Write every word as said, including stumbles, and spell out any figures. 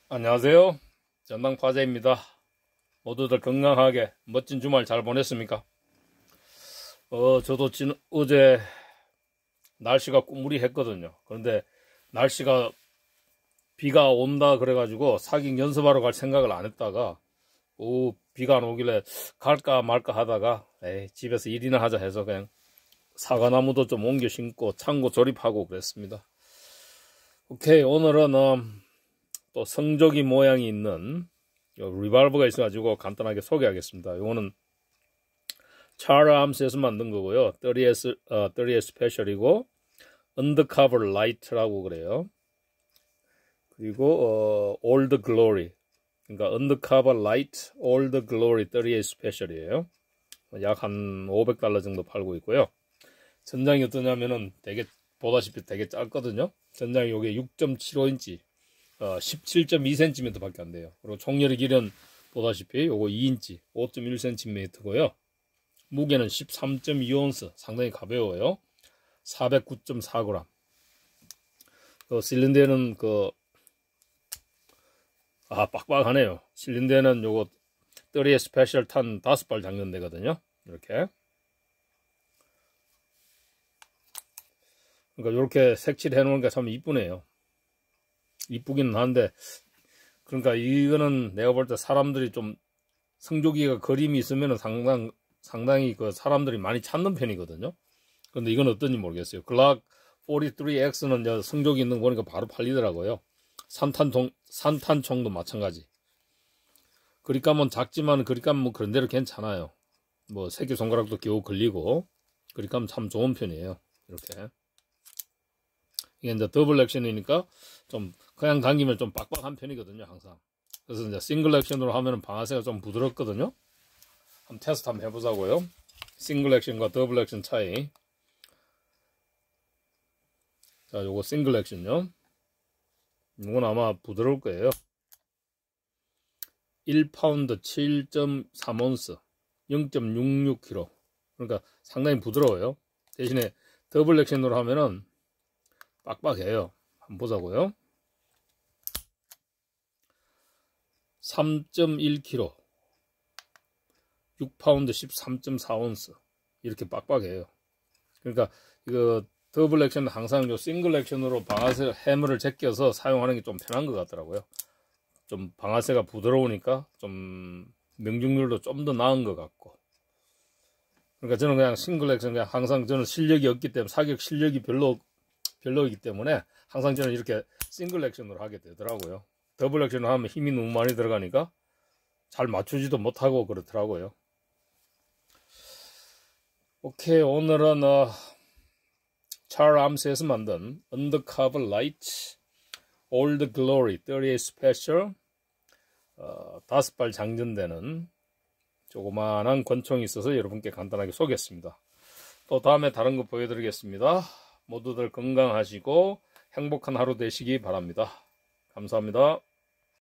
안녕하세요. 전당파제입니다. 모두들 건강하게 멋진 주말 잘 보냈습니까? 어, 저도 진, 어제 날씨가 꾸무리했거든요. 그런데 날씨가 비가 온다 그래가지고 사깅 연습하러 갈 생각을 안 했다가 오, 비가 안 오길래 갈까 말까 하다가 에이, 집에서 일이나 하자 해서 그냥 사과나무도 좀 옮겨 심고 창고 조립하고 그랬습니다. 오케이, 오늘은 음, 또 성조기 모양이 있는 리발브가 있어가지고 간단하게 소개하겠습니다. 이거는 차르 암스에서 만든 거고요. 쓰리 에스, 어, 쓰리 에스 스페셜이고 언더커버 라이트라고 그래요. 그리고 어, 올드 글로리, 그러니까 언더커버 라이트 올드 글로리 쓰리 에스 스페셜이에요. 약 한 오백 달러 정도 팔고 있고요. 전장이 어떠냐면은 되게 보다시피 되게 짧거든요. 전장이 요게 육 점 칠오 인치, 어, 십칠 점 이 센티미터 밖에 안 돼요. 그리고 총열의 길은 보다시피 요거 이 인치, 오 점 일 센티미터고요. 무게는 십삼 점 이 온스, 상당히 가벼워요. 사백구 점 사 그램. 그 실린더는 그, 아, 빡빡하네요. 실린더는 요거 쓰리 에스 스페셜 탄 다섯 발 장전되거든요. 이렇게. 그러니까 이렇게 색칠해 놓으니까 참 이쁘네요. 이쁘기는 한데, 그러니까 이거는 내가 볼 때 사람들이 좀 성조기가 그림이 있으면 상당, 상당히 그 사람들이 많이 찾는 편이거든요. 그런데 이건 어떤지 모르겠어요. 글락 사십삼 엑스는 성조기 있는 거 보니까 바로 팔리더라고요. 산탄총, 산탄총도 마찬가지. 그립감은 작지만 그립감은 뭐 그런 대로 괜찮아요. 뭐 새끼손가락도 겨우 걸리고 그립감 참 좋은 편이에요. 이렇게. 이게 이제 더블 액션이니까 좀 그냥 당기면 좀 빡빡한 편이거든요, 항상. 그래서 이제 싱글 액션으로 하면은 방아쇠가 좀 부드럽거든요. 한번 테스트 한번 해보자고요. 싱글 액션과 더블 액션 차이. 자, 요거 싱글 액션요. 이건 아마 부드러울 거예요. 일 파운드 칠 점 삼 온스, 영 점 육육 킬로그램. 그러니까 상당히 부드러워요. 대신에 더블 액션으로 하면은 빡빡해요. 한번 보자고요. 삼 점 일 킬로그램, 육 파운드 십삼 점 사 온스. 이렇게 빡빡해요. 그러니까 이거 더블 액션은 항상 요 싱글 액션으로 방아쇠 해머를 제껴서 사용하는 게 좀 편한 것 같더라고요. 좀 방아쇠가 부드러우니까 좀 명중률도 좀 더 나은 것 같고. 그러니까 저는 그냥 싱글 액션, 그냥 항상 저는 실력이 없기 때문에, 사격 실력이 별로 별로이기 때문에 항상 저는 이렇게 싱글 액션으로 하게 되더라고요. 더블 액션을 하면 힘이 너무 많이 들어가니까 잘 맞추지도 못하고 그렇더라고요. 오케이, 오늘은 어, 차르 암스에서 만든 언더커버 라이트 올드 글로리 쓰리 에스 스페셜 어, 다섯 발 장전되는 조그마한 권총이 있어서 여러분께 간단하게 소개했습니다. 또 다음에 다른 거 보여드리겠습니다. 모두들 건강하시고 행복한 하루 되시기 바랍니다. 감사합니다.